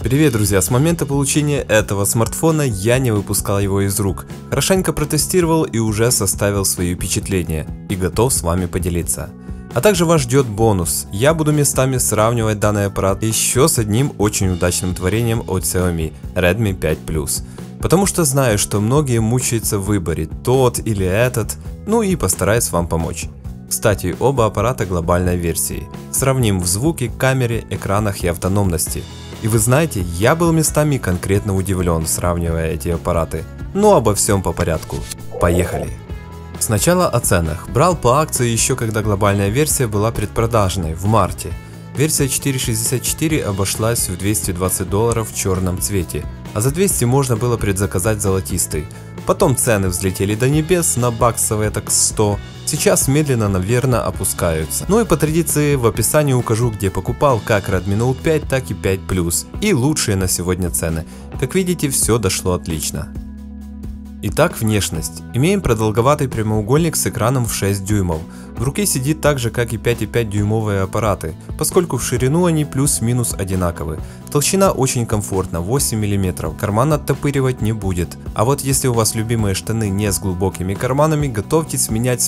Привет, друзья! С момента получения этого смартфона я не выпускал его из рук. Хорошенько протестировал и уже составил свои впечатления и готов с вами поделиться. А также вас ждет бонус. Я буду местами сравнивать данный аппарат еще с одним очень удачным творением от Xiaomi Redmi 5 Plus. Потому что знаю, что многие мучаются в выборе, тот или этот, ну и постараюсь вам помочь. Кстати, оба аппарата глобальной версии. Сравним в звуке, камере, экранах и автономности. И вы знаете, я был местами конкретно удивлен, сравнивая эти аппараты. Но обо всем по порядку. Поехали! Сначала о ценах. Брал по акции еще когда глобальная версия была предпродажной, в марте. Версия 4.64 обошлась в $220 в черном цвете, а за 200 можно было предзаказать золотистый. Потом цены взлетели до небес на баксовые так 100, сейчас медленно, наверное, опускаются. Ну и по традиции в описании укажу, где покупал как Redmi Note 5, так и 5 Plus и лучшие на сегодня цены. Как видите, все дошло отлично. Итак, внешность. Имеем продолговатый прямоугольник с экраном в 6 дюймов. В руке сидит так же, как и 5,5 дюймовые аппараты, поскольку в ширину они плюс-минус одинаковы. Толщина очень комфортна, 8 мм, карман оттопыривать не будет. А вот если у вас любимые штаны не с глубокими карманами, готовьтесь менять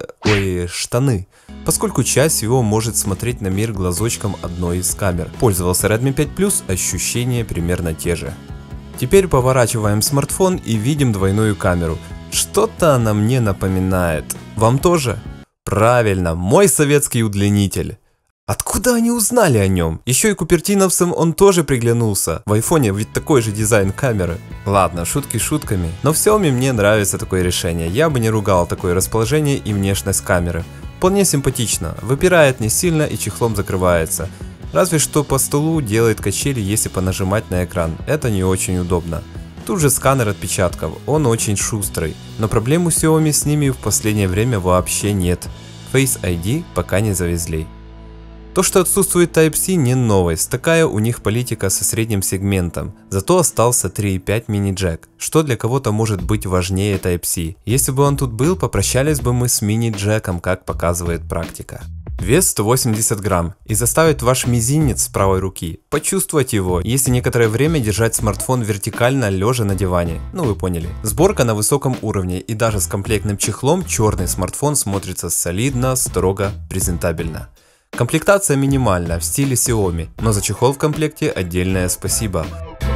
штаны, поскольку часть его может смотреть на мир глазочком одной из камер. Пользовался Redmi 5 Plus, ощущения примерно те же. Теперь поворачиваем смартфон и видим двойную камеру. Что-то она мне напоминает. Вам тоже? Правильно, мой советский удлинитель. Откуда они узнали о нем? Еще и купертиновцам он тоже приглянулся. В айфоне ведь такой же дизайн камеры. Ладно, шутки шутками, но в Xiaomi мне нравится такое решение. Я бы не ругал такое расположение и внешность камеры. Вполне симпатично, выпирает не сильно и чехлом закрывается. Разве что по столу делает качели, если понажимать на экран, это не очень удобно. Тут же сканер отпечатков, он очень шустрый, но проблем у Xiaomi с ними в последнее время вообще нет. Face ID пока не завезли. То, что отсутствует Type-C, не новость, такая у них политика со средним сегментом, зато остался 3.5 мини-джек, что для кого-то может быть важнее Type-C. Если бы он тут был, попрощались бы мы с мини-джеком, как показывает практика. Вес 180 грамм и заставит ваш мизинец с правой руки почувствовать его, если некоторое время держать смартфон вертикально лежа на диване, ну вы поняли. Сборка на высоком уровне и даже с комплектным чехлом черный смартфон смотрится солидно, строго, презентабельно. Комплектация минимальна в стиле Xiaomi, но за чехол в комплекте отдельное спасибо.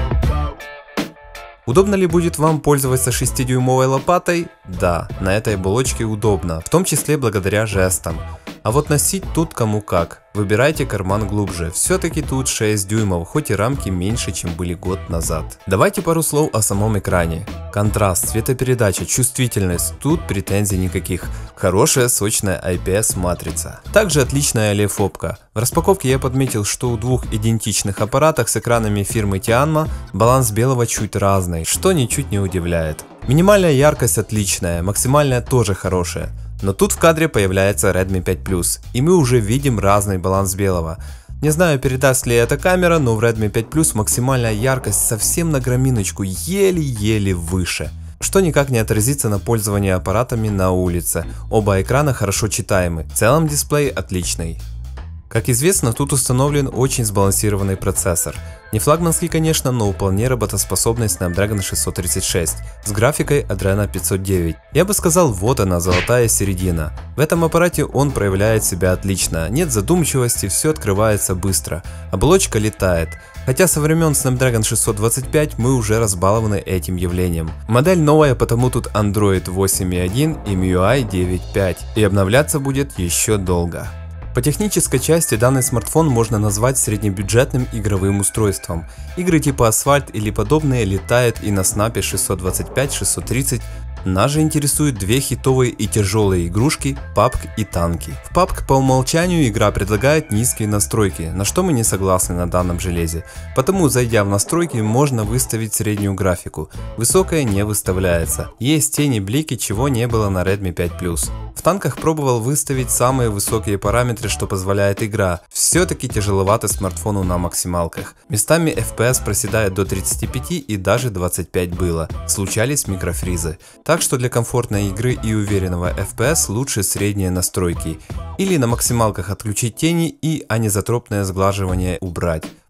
Удобно ли будет вам пользоваться 6-дюймовой лопатой? Да, на этой оболочке удобно, в том числе благодаря жестам. А вот носить тут кому как. Выбирайте карман глубже, все-таки тут 6 дюймов, хоть и рамки меньше, чем были год назад. Давайте пару слов о самом экране. Контраст, цветопередача, чувствительность, тут претензий никаких. Хорошая сочная IPS матрица. Также отличная OLED-фобка. В распаковке я подметил, что у двух идентичных аппаратах с экранами фирмы Tianma баланс белого чуть разный, что ничуть не удивляет. Минимальная яркость отличная, максимальная тоже хорошая. Но тут в кадре появляется Redmi 5 Plus, и мы уже видим разный баланс белого. Не знаю, передаст ли эта камера, но в Redmi 5 Plus максимальная яркость совсем на граминочку, еле-еле выше. Что никак не отразится на пользовании аппаратами на улице. Оба экрана хорошо читаемы, в целом дисплей отличный. Как известно, тут установлен очень сбалансированный процессор. Не флагманский, конечно, но вполне работоспособный Snapdragon 636 с графикой Adreno 509. Я бы сказал, вот она, золотая середина. В этом аппарате он проявляет себя отлично, нет задумчивости, все открывается быстро. Оболочка летает. Хотя со времен Snapdragon 625 мы уже разбалованы этим явлением. Модель новая, потому тут Android 8.1 и MIUI 9.5, и обновляться будет еще долго. По технической части данный смартфон можно назвать среднебюджетным игровым устройством. Игры типа Asphalt или подобные летают и на Snap 625, 630. Нас же интересуют две хитовые и тяжелые игрушки PUBG и танки. В PUBG по умолчанию игра предлагает низкие настройки, на что мы не согласны на данном железе. Потому, зайдя в настройки, можно выставить среднюю графику. Высокая не выставляется. Есть тени, блики, чего не было на Redmi 5 Plus. В танках пробовал выставить самые высокие параметры, что позволяет игра. Все-таки тяжеловато смартфону на максималках. Местами FPS проседает до 35 и даже 25 было. Случались микрофризы. Так что для комфортной игры и уверенного FPS лучше средние настройки. Или на максималках отключить тени и анизотропное сглаживание убрать.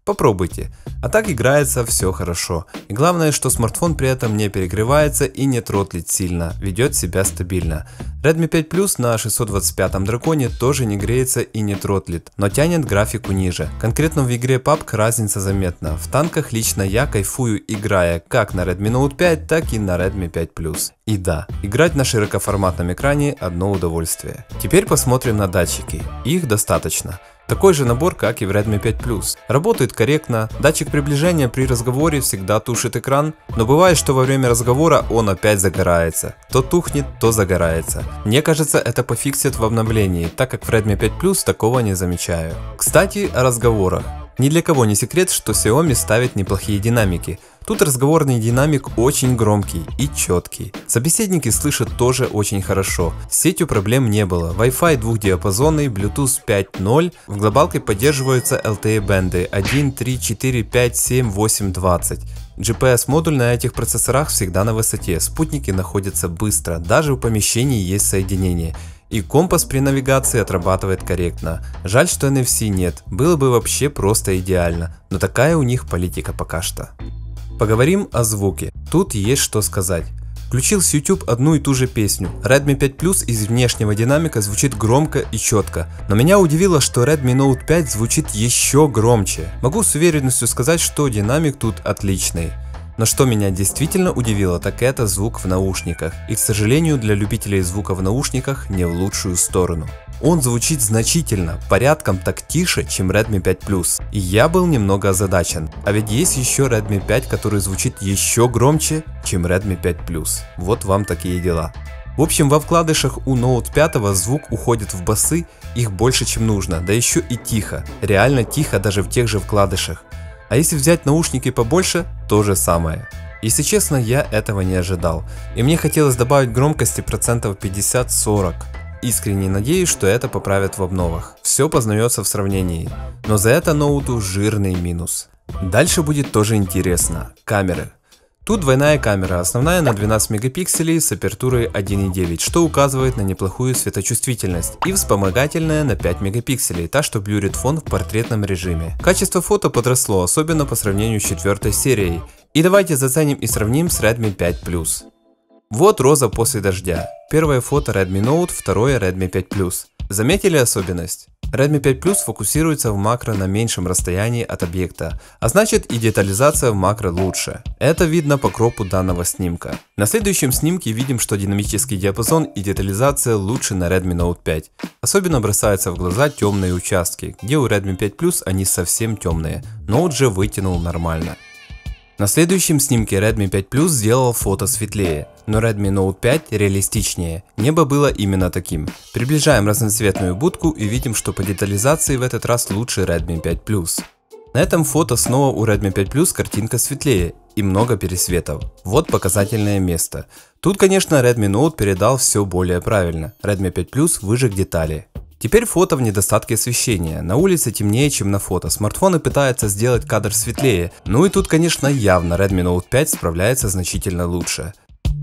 Попробуйте. А так играется все хорошо. И главное, что смартфон при этом не перегревается и не тротлит сильно, ведет себя стабильно. Redmi 5 Plus на 625 драконе тоже не греется и не тротлит, но тянет графику ниже. Конкретно в игре PUBG разница заметна. В танках лично я кайфую, играя как на Redmi Note 5, так и на Redmi 5 Plus. И да, играть на широкоформатном экране одно удовольствие. Теперь посмотрим на датчики. Их достаточно. Такой же набор, как и в Redmi 5 Plus. Работает корректно, датчик приближения при разговоре всегда тушит экран, но бывает, что во время разговора он опять загорается. То тухнет, то загорается. Мне кажется, это пофиксят в обновлении, так как в Redmi 5 Plus такого не замечаю. Кстати, о разговорах. Ни для кого не секрет, что Xiaomi ставит неплохие динамики. Тут разговорный динамик очень громкий и четкий. Собеседники слышат тоже очень хорошо. С сетью проблем не было. Wi-Fi двухдиапазонный, Bluetooth 5.0. В глобалке поддерживаются LTE бенды 1, 3, 4, 5, 7, 8, 20. GPS-модуль на этих процессорах всегда на высоте. Спутники находятся быстро, даже в помещении есть соединение. И компас при навигации отрабатывает корректно. Жаль, что NFC нет, было бы вообще просто идеально, но такая у них политика пока что. Поговорим о звуке, тут есть что сказать. Включил с YouTube одну и ту же песню. Redmi 5 Plus из внешнего динамика звучит громко и четко, но меня удивило, что Redmi Note 5 звучит еще громче. Могу с уверенностью сказать, что динамик тут отличный. Но что меня действительно удивило, так это звук в наушниках. И, к сожалению, для любителей звука в наушниках не в лучшую сторону. Он звучит значительно, порядком так тише, чем Redmi 5 Plus. И я был немного озадачен. А ведь есть еще Redmi 5, который звучит еще громче, чем Redmi 5 Plus. Вот вам такие дела. В общем, во вкладышах у Note 5 звук уходит в басы, их больше чем нужно, да еще и тихо. Реально тихо даже в тех же вкладышах. А если взять наушники побольше, то же самое. Если честно, я этого не ожидал. И мне хотелось добавить громкости процентов 50-40. Искренне надеюсь, что это поправят в обновах. Все познается в сравнении. Но за это ноуту жирный минус. Дальше будет тоже интересно. Камеры. Тут двойная камера, основная на 12 мегапикселей с апертурой 1.9, что указывает на неплохую светочувствительность, и вспомогательная на 5 мегапикселей, та что блюрит фон в портретном режиме. Качество фото подросло, особенно по сравнению с 4 серией. И давайте заценим и сравним с Redmi 5 Plus. Вот роза после дождя. Первое фото Redmi Note, второе Redmi 5 Plus. Заметили особенность? Redmi 5 Plus фокусируется в макро на меньшем расстоянии от объекта, а значит и детализация в макро лучше. Это видно по кропу данного снимка. На следующем снимке видим, что динамический диапазон и детализация лучше на Redmi Note 5. Особенно бросаются в глаза темные участки, где у Redmi 5 Plus они совсем темные, Note же вытянул нормально. На следующем снимке Redmi 5 Plus сделал фото светлее, но Redmi Note 5 реалистичнее. Небо было именно таким. Приближаем разноцветную будку и видим, что по детализации в этот раз лучше Redmi 5 Plus. На этом фото снова у Redmi 5 Plus картинка светлее и много пересветов. Вот показательное место. Тут, конечно, Redmi Note передал все более правильно. Redmi 5 Plus выжег детали. Теперь фото в недостатке освещения. На улице темнее, чем на фото. Смартфоны пытаются сделать кадр светлее. Ну и тут, конечно, явно Redmi Note 5 справляется значительно лучше.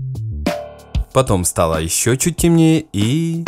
Потом стало еще чуть темнее и...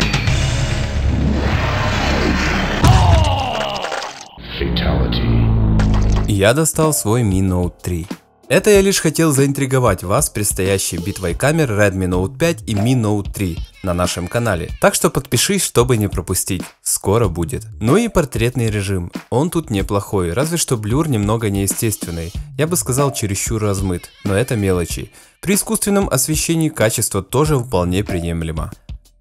Я достал свой Mi Note 3. Это я лишь хотел заинтриговать вас предстоящей битвой камер Redmi Note 5 и Mi Note 3 на нашем канале. Так что подпишись, чтобы не пропустить. Скоро будет. Ну и портретный режим. Он тут неплохой, разве что блюр немного неестественный. Я бы сказал, чересчур размыт, но это мелочи. При искусственном освещении качество тоже вполне приемлемо.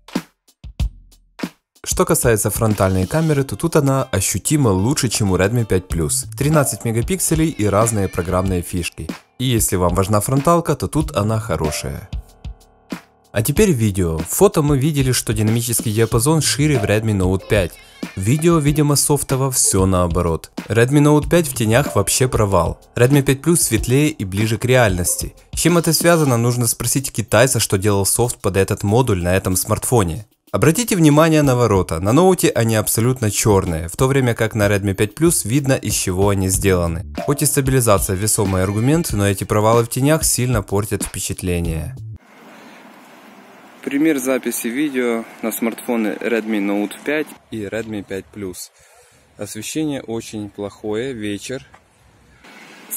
Что касается фронтальной камеры, то тут она ощутимо лучше, чем у Redmi 5 Plus. 13 мегапикселей и разные программные фишки. И если вам важна фронталка, то тут она хорошая. А теперь видео. В фото мы видели, что динамический диапазон шире в Redmi Note 5. В видео, видимо, софтово все наоборот. Redmi Note 5 в тенях вообще провал. Redmi 5 Plus светлее и ближе к реальности. С чем это связано, нужно спросить китайца, что делал софт под этот модуль на этом смартфоне. Обратите внимание на ворота, на ноуте они абсолютно черные, в то время как на Redmi 5 Plus видно, из чего они сделаны. Хоть и стабилизация весомый аргумент, но эти провалы в тенях сильно портят впечатление. Пример записи видео на смартфоны Redmi Note 5 и Redmi 5 Plus. Освещение очень плохое, вечер.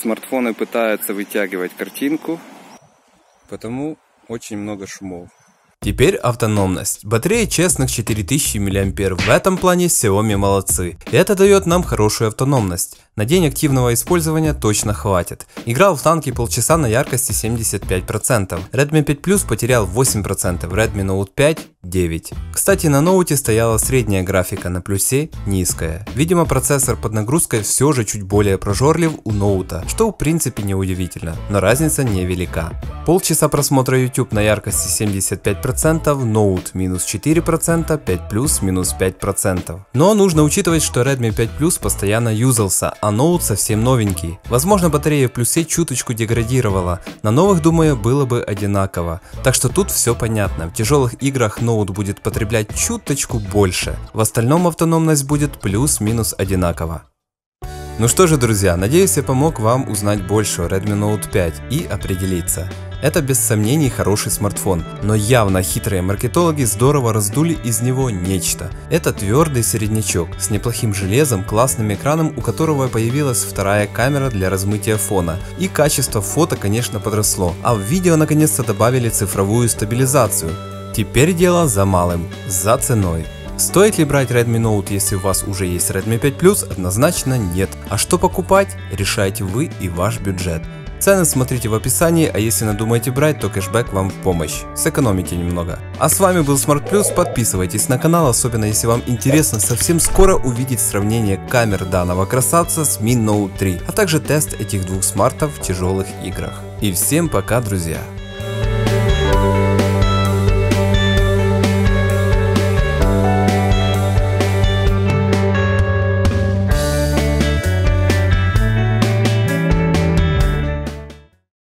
Смартфоны пытаются вытягивать картинку, потому очень много шумов. Теперь автономность. Батарея честных 4000 мАh. В этом плане Xiaomi молодцы. И это дает нам хорошую автономность. На день активного использования точно хватит. Играл в танки полчаса на яркости 75%. Redmi 5 Plus потерял 8%, Redmi Note 5 9%. Кстати, на ноуте стояла средняя графика, на плюсе низкая. Видимо, процессор под нагрузкой все же чуть более прожорлив у ноута, что в принципе не удивительно, но разница невелика. Полчаса просмотра YouTube на яркости 75%, Note минус 4%, 5 Plus минус 5%. Но нужно учитывать, что Redmi 5 Plus постоянно юзался, а Note совсем новенький. Возможно, батарея в плюсе чуточку деградировала, на новых, думаю, было бы одинаково. Так что тут все понятно, в тяжелых играх Note будет потреблять чуточку больше, в остальном автономность будет плюс-минус одинаково. Ну что же, друзья, надеюсь, я помог вам узнать больше о Redmi Note 5 и определиться. Это без сомнений хороший смартфон, но явно хитрые маркетологи здорово раздули из него нечто. Это твердый середнячок с неплохим железом, классным экраном, у которого появилась вторая камера для размытия фона. И качество фото, конечно, подросло, а в видео наконец-то добавили цифровую стабилизацию. Теперь дело за малым, за ценой. Стоит ли брать Redmi Note, если у вас уже есть Redmi 5 Plus? Однозначно нет. А что покупать, решаете вы и ваш бюджет. Цены смотрите в описании, а если надумаете брать, то кэшбэк вам в помощь. Сэкономите немного. А с вами был Smart Plus, подписывайтесь на канал, особенно если вам интересно совсем скоро увидеть сравнение камер данного красавца с Mi Note 3, а также тест этих двух смартов в тяжелых играх. И всем пока, друзья!